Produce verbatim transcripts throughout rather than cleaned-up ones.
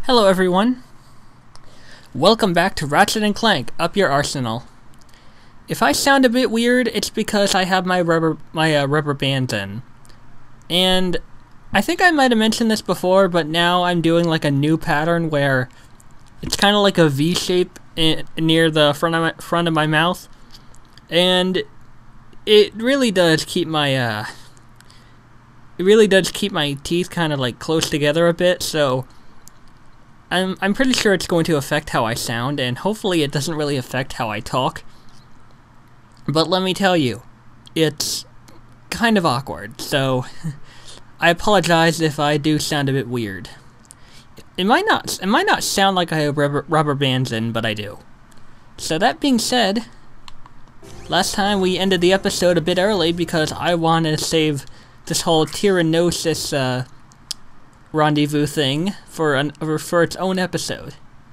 Hello everyone. Welcome back to Ratchet and Clank, Up Your Arsenal. If I sound a bit weird, it's because I have my rubber my uh, rubber bands in. And I think I might have mentioned this before, but now I'm doing like a new pattern where it's kind of like a V shape in, near the front of my, front of my mouth. And it really does keep my uh it really does keep my teeth kind of like close together a bit, so I'm, I'm pretty sure it's going to affect how I sound, and hopefully it doesn't really affect how I talk. But let me tell you, it's kind of awkward, so I apologize if I do sound a bit weird. It might not, it might not sound like I have rubber, rubber bands in, but I do. So that being said, last time we ended the episode a bit early because I wanted to save this whole Tyrannosis, uh, rendezvous thing for an for its own episode.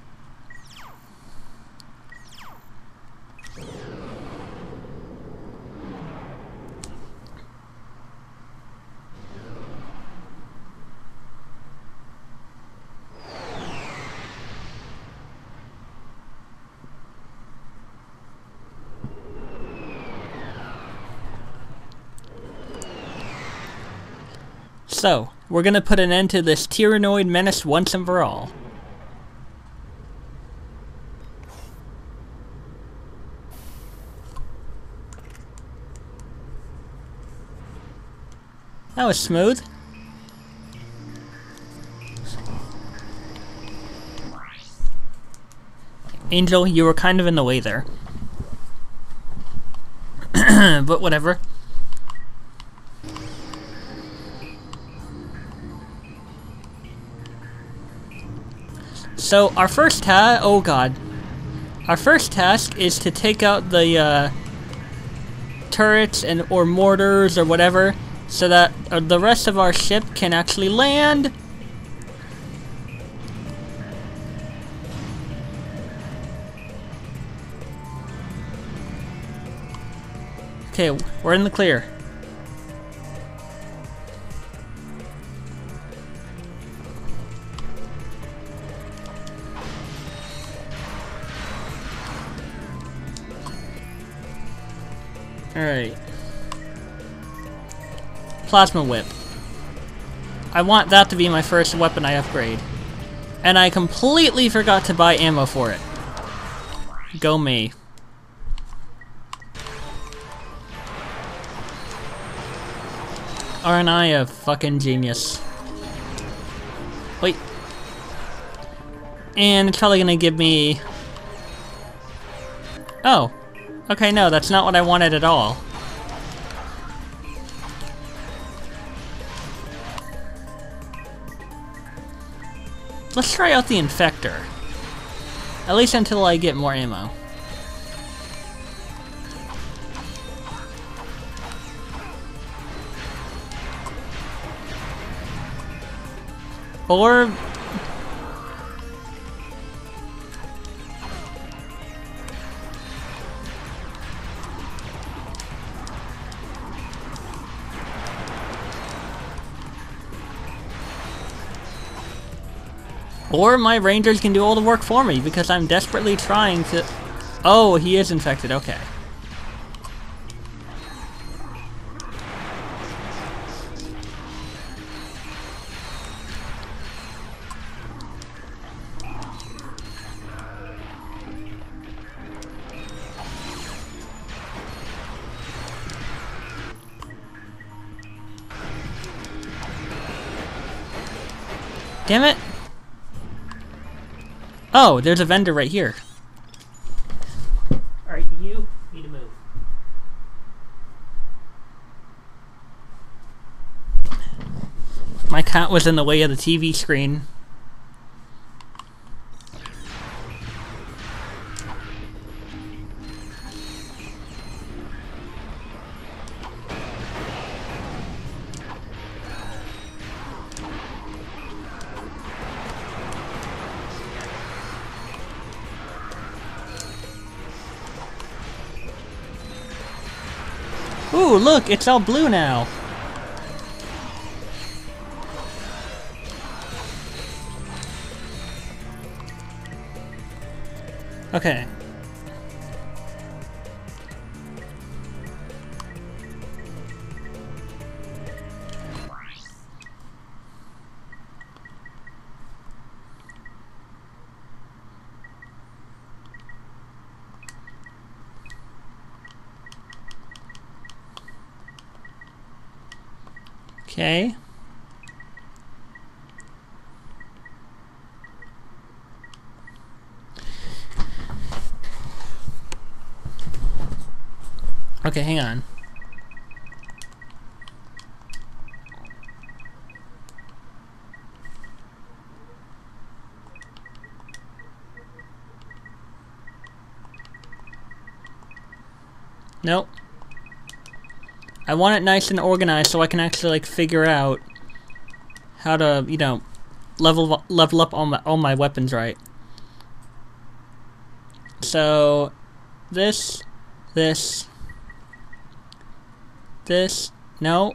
So, we're gonna put an end to this Tyrannoid menace once and for all. That was smooth. Angel, you were kind of in the way there. But whatever. So our first task, oh god, our first task is to take out the uh, turrets and or mortars or whatever, so that uh, the rest of our ship can actually land. Okay, we're in the clear. Alright. Plasma Whip. I want that to be my first weapon I upgrade. And I completely forgot to buy ammo for it. Go me. Aren't I a fucking genius? Wait. And it's probably gonna give me... Oh. Okay, no, that's not what I wanted at all. Let's try out the Infector. At least until I get more ammo. Or... Or my rangers can do all the work for me, because I'm desperately trying to... Oh, he is infected, okay. Damn it! Oh, there's a vendor right here. Alright, you need to move. My cat was in the way of the T V screen. Ooh, look, it's all blue now. Okay. Okay. Okay, hang on. Nope. I want it nice and organized so I can actually like figure out how to, you know, level level up all my all my weapons right. So this, this, this, no.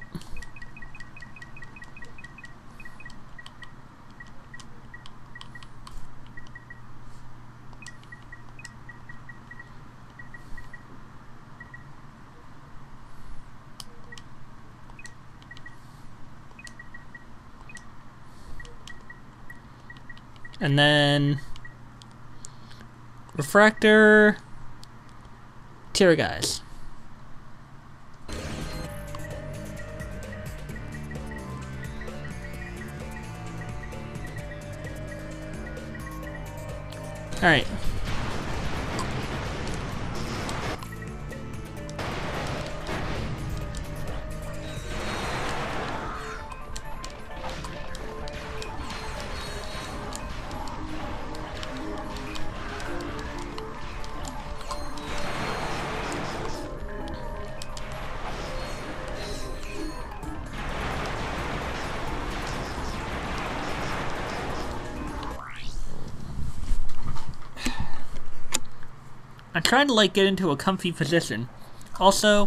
And then refractor, tear guys. All right. I'm trying to like get into a comfy position. Also,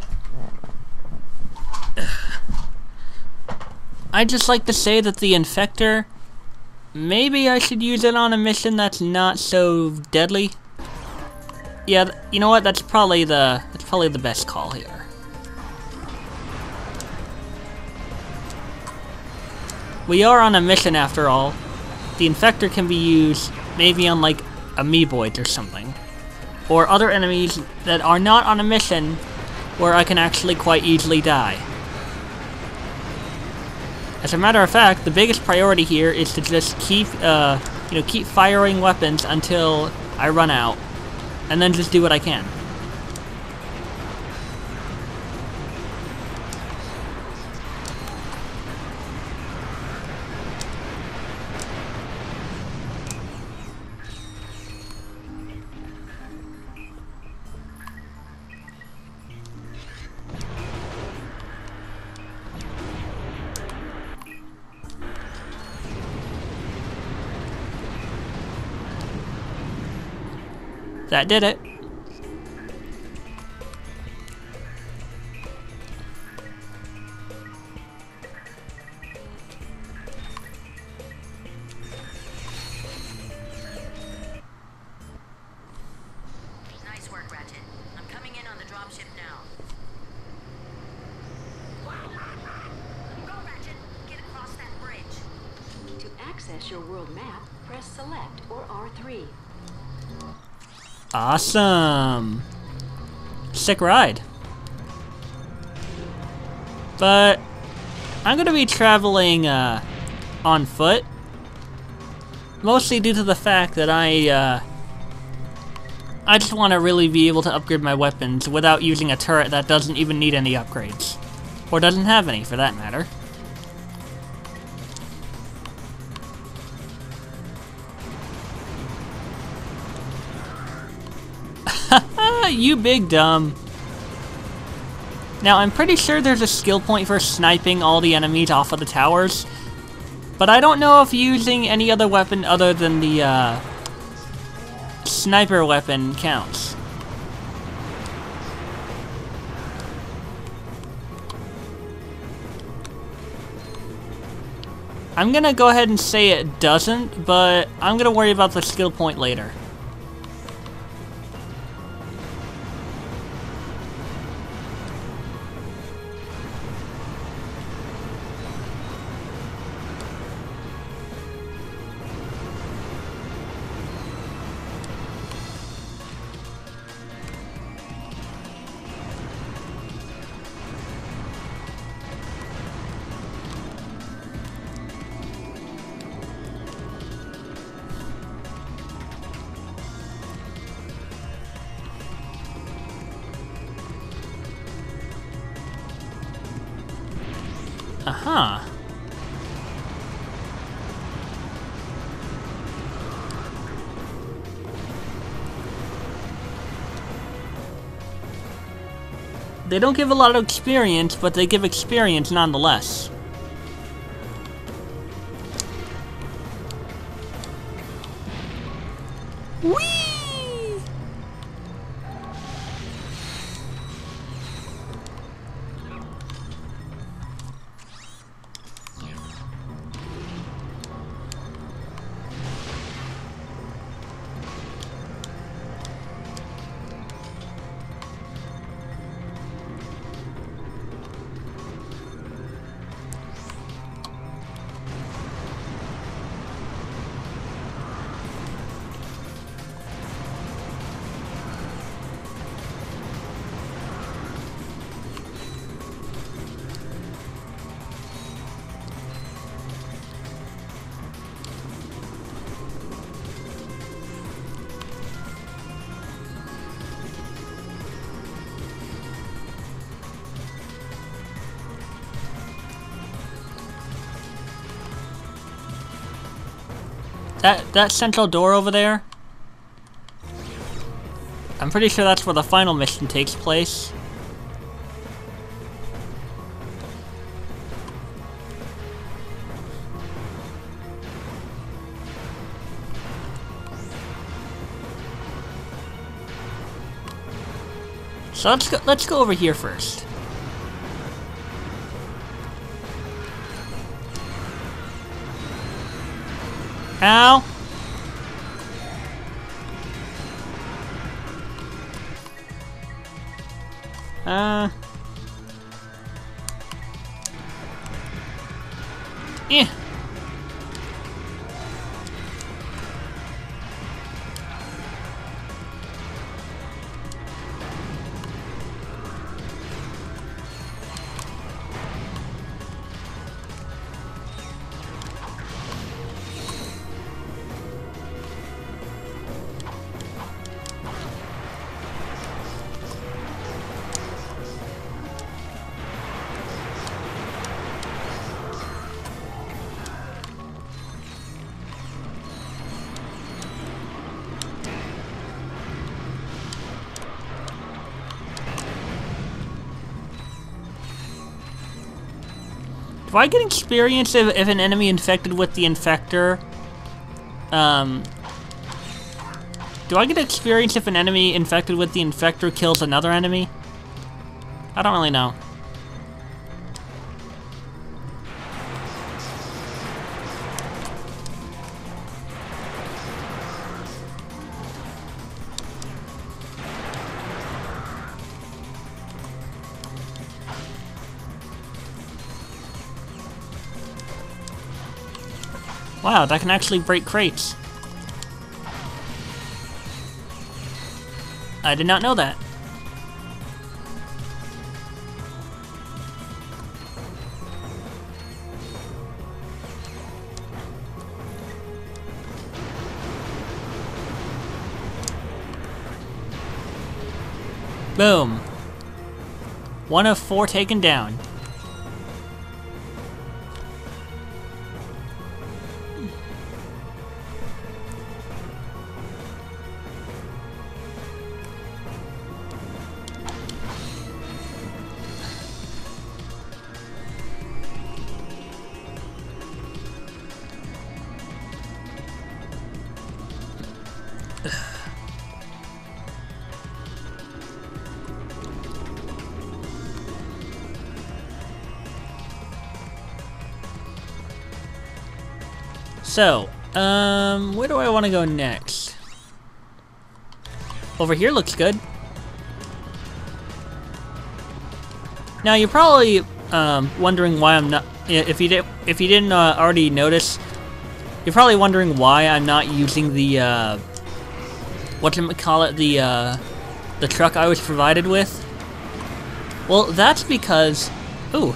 I just like to say that the Infector, maybe I should use it on a mission that's not so deadly. Yeah, you know what? That's probably the that's probably the best call here. We are on a mission after all. The Infector can be used maybe on like amoeboids or something. Or other enemies that are not on a mission where I can actually quite easily die. As a matter of fact, the biggest priority here is to just keep, uh, you know, keep firing weapons until I run out, and then just do what I can. That did it. Nice work, Ratchet. I'm coming in on the dropship now. Go, Ratchet. Get across that bridge. To access your world map, press select or R three. Awesome. Sick ride. But I'm gonna be traveling uh, on foot, mostly due to the fact that I uh, I just want to really be able to upgrade my weapons without using a turret that doesn't even need any upgrades, or doesn't have any for that matter. You big dumb. Now, I'm pretty sure there's a skill point for sniping all the enemies off of the towers, but I don't know if using any other weapon other than the uh, sniper weapon counts. I'm gonna go ahead and say it doesn't, but I'm gonna worry about the skill point later. Uh-huh. They don't give a lot of experience, but they give experience nonetheless. Whee! That, that central door over there, I'm pretty sure that's where the final mission takes place. So let's go, let's go over here first. Ow! Uh... Eh. Do I get experience if, if an enemy infected with the infector? Um, do I get experience if an enemy infected with the infector kills another enemy? I don't really know. Wow, that can actually break crates. I did not know that. Boom. One of four taken down. So, um, where do I want to go next? Over here looks good. Now you're probably um, wondering why I'm not. If you did, if you didn't uh, already notice, you're probably wondering why I'm not using the uh, whatchamacallit, the uh, the truck I was provided with. Well, that's because, ooh.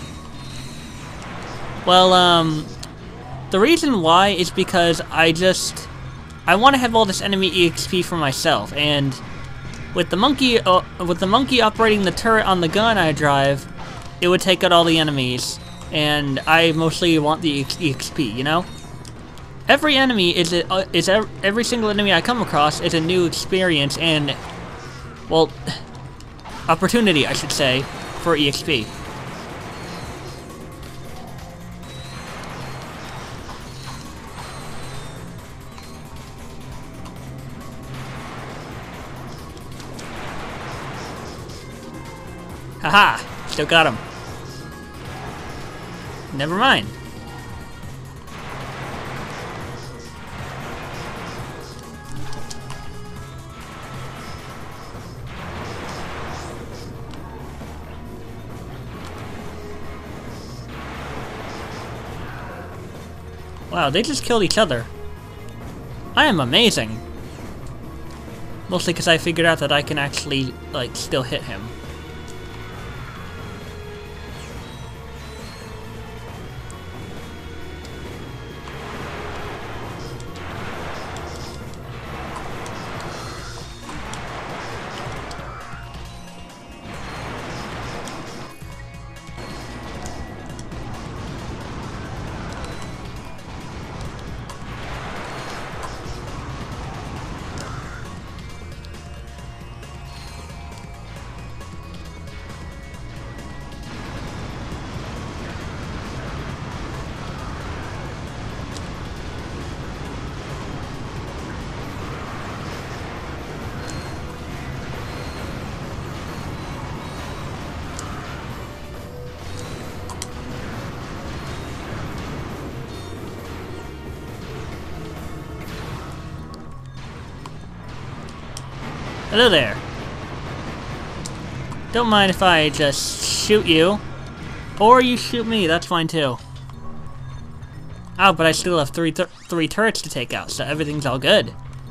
Well, um. The reason why is because I just, I want to have all this enemy E X P for myself, and with the monkey, uh, with the monkey operating the turret on the gun I drive, it would take out all the enemies, and I mostly want the E X P, you know? Every enemy is a, uh, is a, every single enemy I come across is a new experience and, well, opportunity, I should say, for E X P. Haha! Still got him. Never mind. Wow, they just killed each other. I am amazing. Mostly because I figured out that I can actually, like, still hit him. Hello there. Don't mind if I just shoot you. Or you shoot me, that's fine too. Oh, but I still have three, th three turrets to take out, so everything's all good.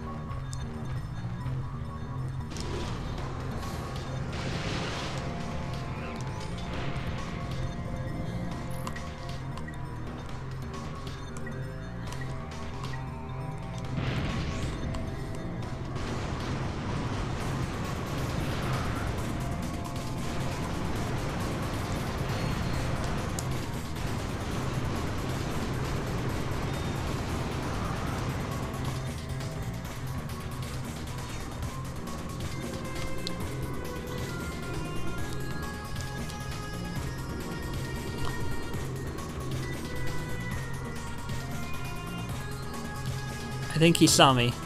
I think he saw me.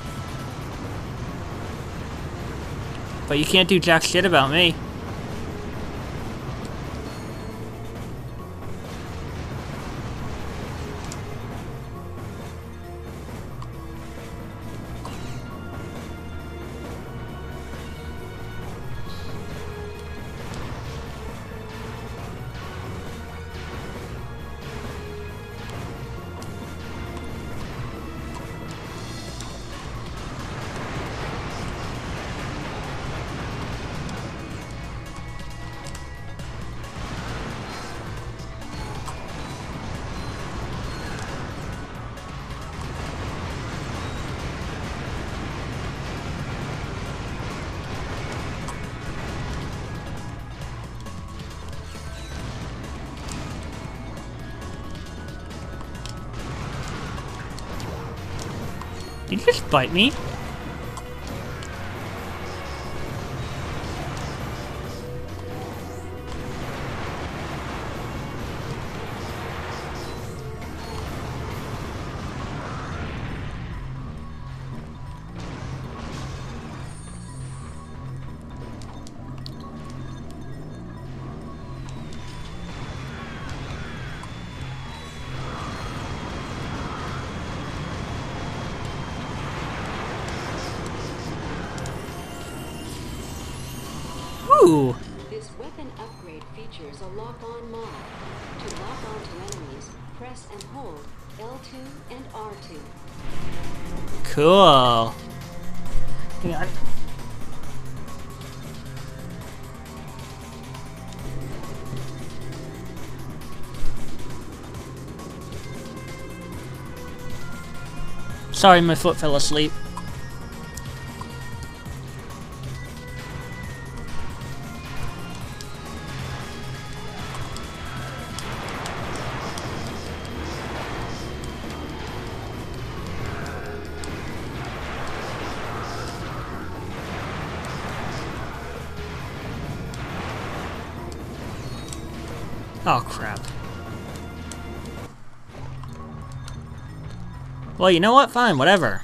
But you can't do jack shit about me. Did you just bite me? Ooh. This weapon upgrade features a lock-on mod. To lock onto enemies, press and hold L two and R two. Cool. Hang on. Sorry, my foot fell asleep. Oh, crap. Well, you know what? Fine, whatever.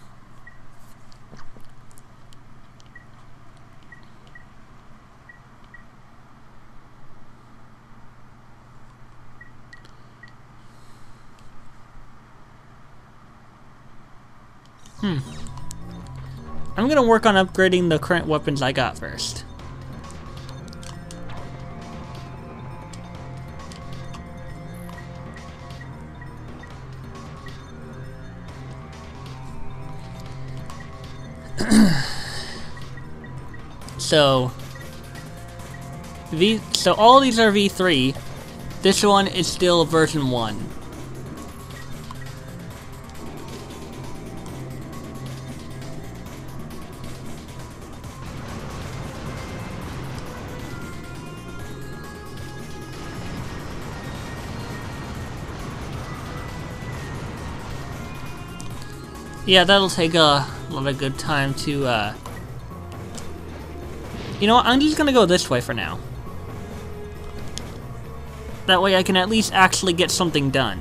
Hmm. I'm gonna work on upgrading the current weapons I got first. So, V. So all these are V three. This one is still version one. Yeah, that'll take a lot of good time to, uh... You know what, I'm just gonna go this way for now. That way I can at least actually get something done.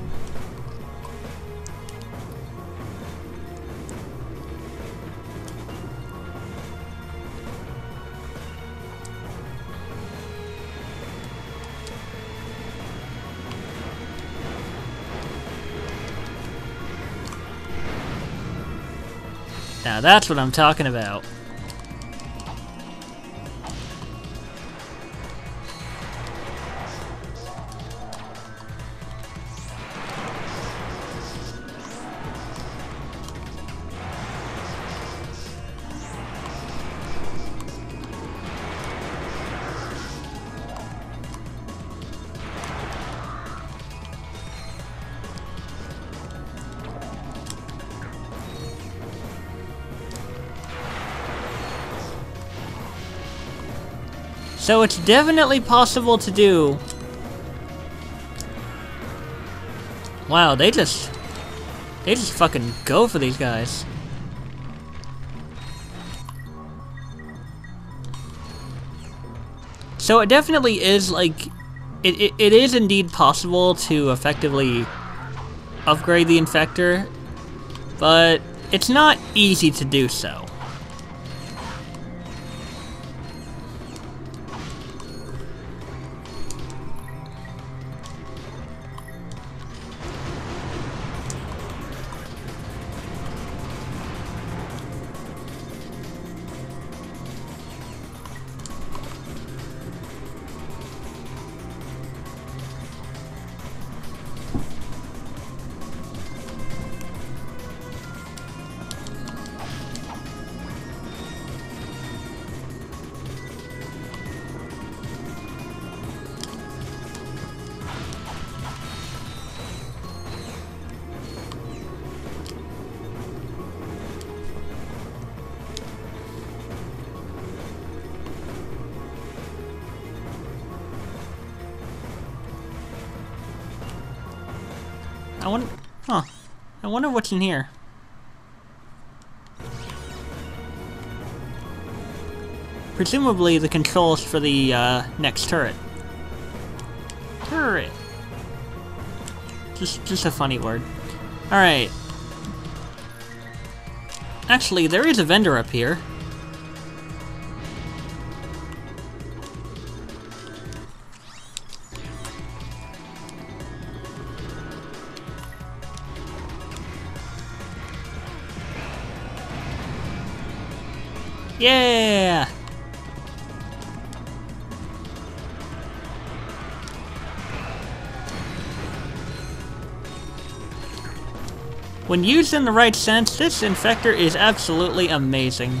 Now that's what I'm talking about. So it's definitely possible to do. Wow, they just... They just fucking go for these guys. So it definitely is, like... It, it, it is indeed possible to effectively upgrade the Infector, but it's not easy to do so. I wonder... Huh. I wonder what's in here. Presumably the controls for the uh, next turret. Turret. Just, just a funny word. Alright. Actually, there is a vendor up here. Yeah! When used in the right sense, this Infector is absolutely amazing.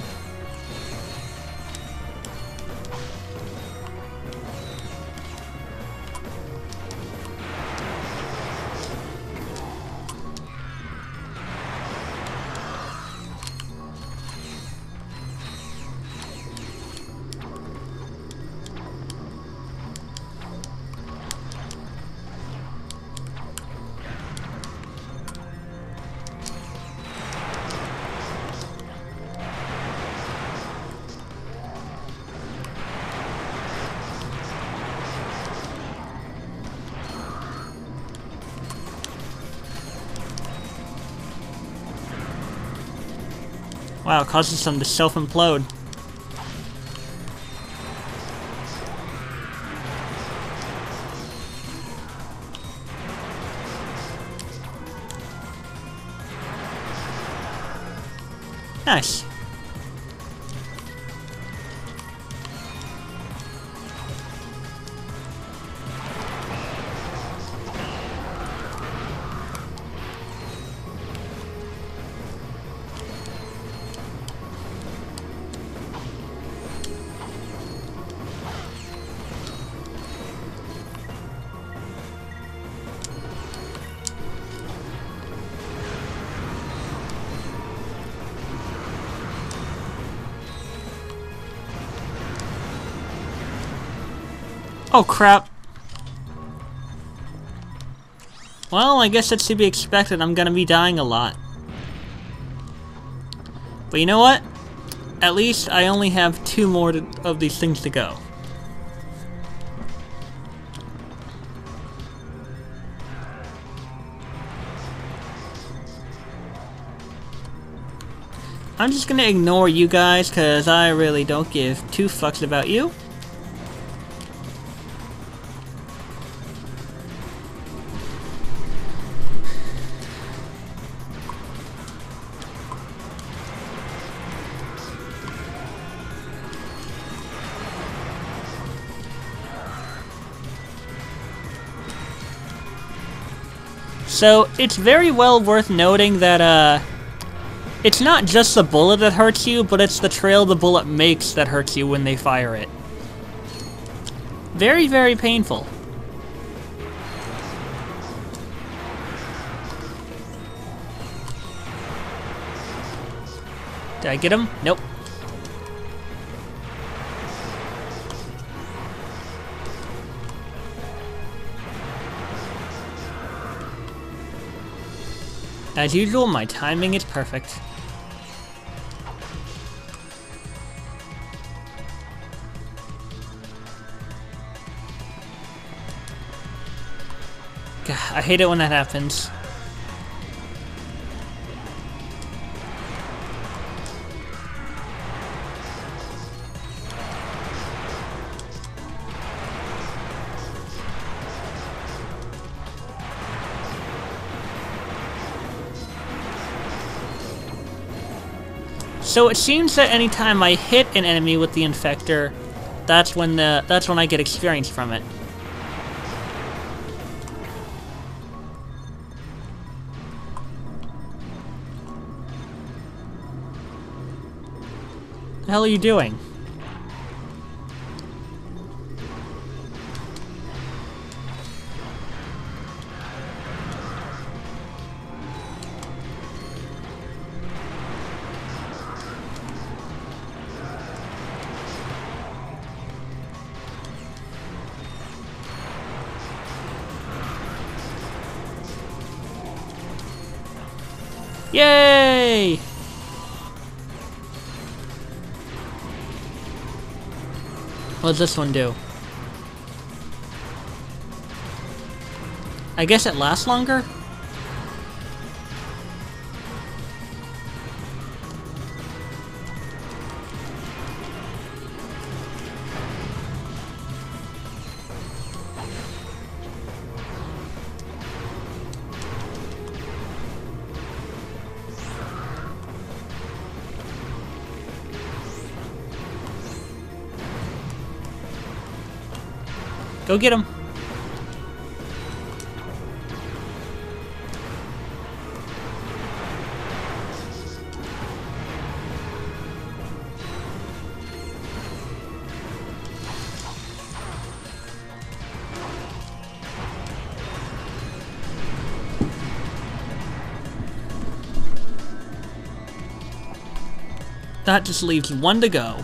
Wow, it causes them to self-implode. Nice. Oh crap. Well, I guess that's to be expected. I'm gonna be dying a lot. But you know what? At least I only have two more to, of these things to go. I'm just gonna ignore you guys because I really don't give two fucks about you. So, it's very well worth noting that, uh, it's not just the bullet that hurts you, but it's the trail the bullet makes that hurts you when they fire it. Very, very painful. Did I get him? Nope. As usual, my timing is perfect. God, I hate it when that happens. So it seems that anytime I hit an enemy with the Infector, that's when the that's when I get experience from it. The hell are you doing? Yay! What does this one do? I guess it lasts longer? Go get him. That just leaves one to go.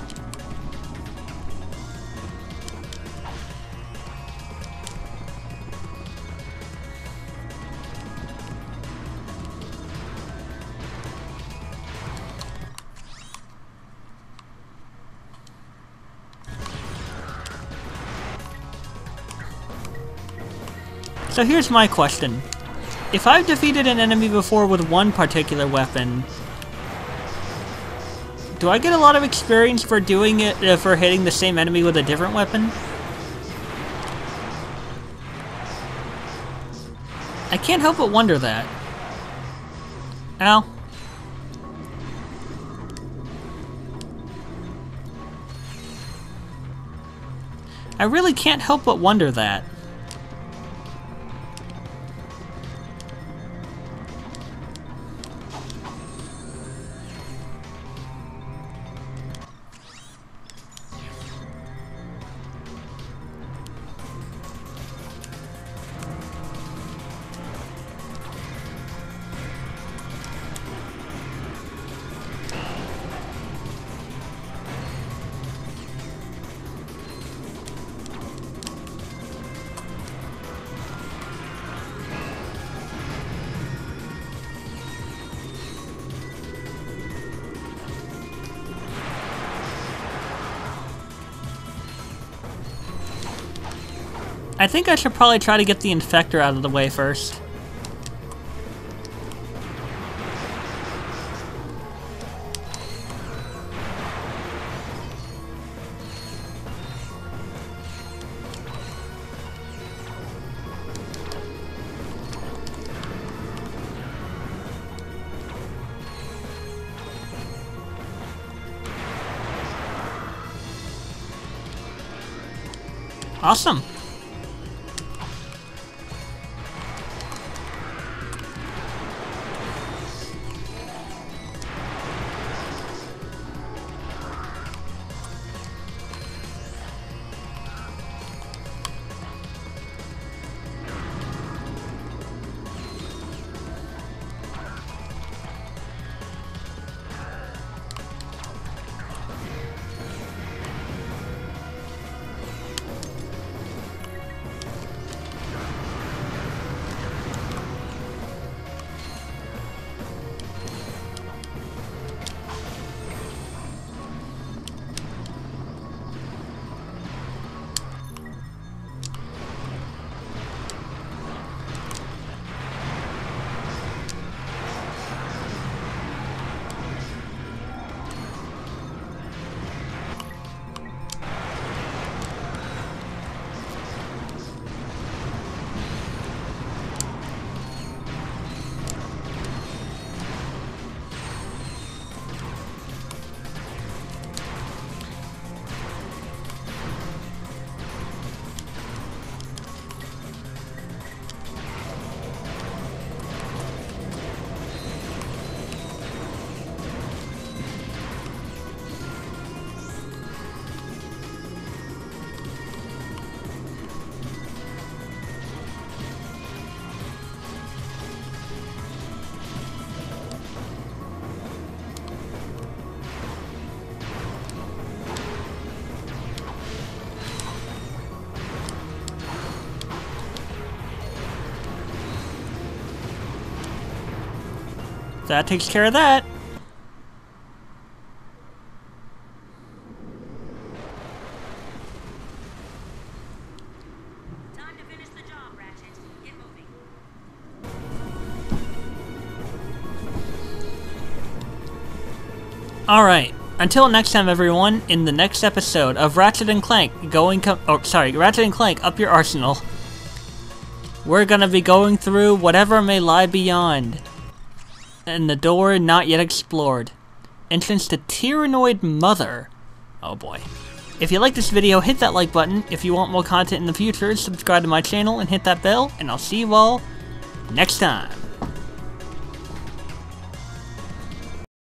So here's my question. If I've defeated an enemy before with one particular weapon, Do I get a lot of experience for doing it, uh, for hitting the same enemy with a different weapon? I can't help but wonder that. Ow. I really can't help but wonder that. I think I should probably try to get the infector out of the way first. Awesome. That takes care of that. Time to finish the job, Ratchet. Get moving. Alright, until next time everyone, in the next episode of Ratchet and Clank going com- oh sorry, Ratchet and Clank Up Your Arsenal, we're gonna be going through whatever may lie beyond. And the door not yet explored. Entrance to Tyrannoid Mother. Oh boy. If you like this video, hit that like button. If you want more content in the future, subscribe to my channel and hit that bell, and I'll see you all next time.